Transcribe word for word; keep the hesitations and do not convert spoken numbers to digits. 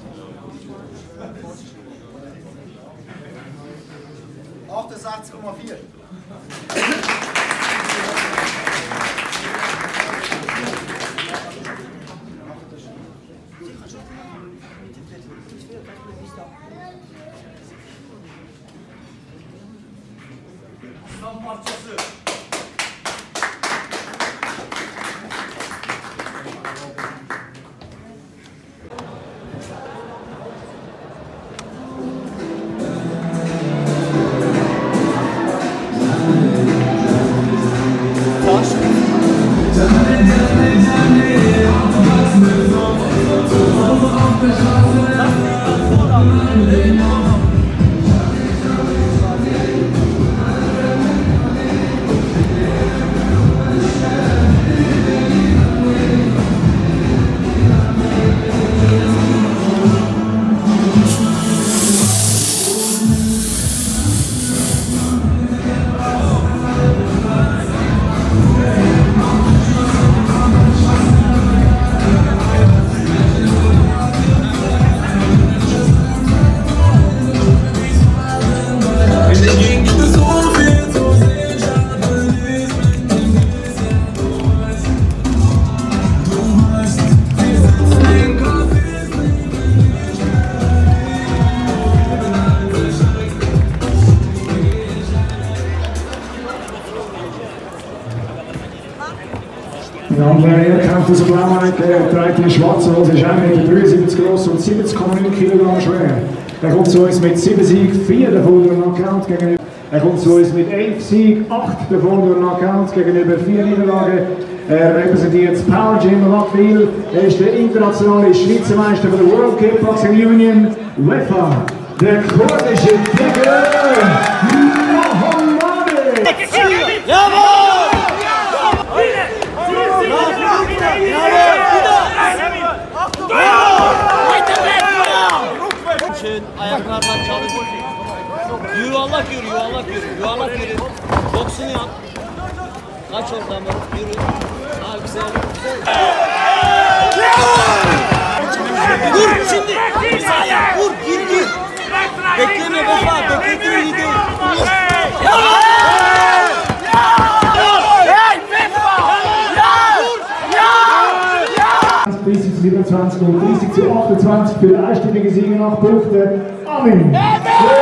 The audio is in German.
achtundsechzig Komma vier. Aslan parçası. Der andere kämpft aus der Blauecke, er trägt die schwarze Hose, ist eins Komma dreiundsiebzig Meter groß und siebzig Komma neun Kilogramm schwer. Er kommt zu uns mit sieben Siegen, vier davon durch Knockout gegenüber. Er kommt zu uns mit elf Siegen, acht davon durch Knockout gegenüber vier Niederlagen. Er repräsentiert das Power Gym Rockville. Er ist der internationale Schweizer Meister von der World Kickboxing Union, U E F A. Der kurdische Tiger Mohammadi. Schön ayaklardan çalış. Yuvarlak yürü, yuvarlak yürü, yuvarlak yürü. Boksunu yap. Kaç oradan bak, yürü. Daha güzel. Vur şimdi. Sağ vur, gir gir. Bekleme Vefa, beklediğin iyi değil. Vur. dreißig zu siebenundzwanzig und dreißig zu achtundzwanzig für die einstellige Sieger nach Punkten. Amen.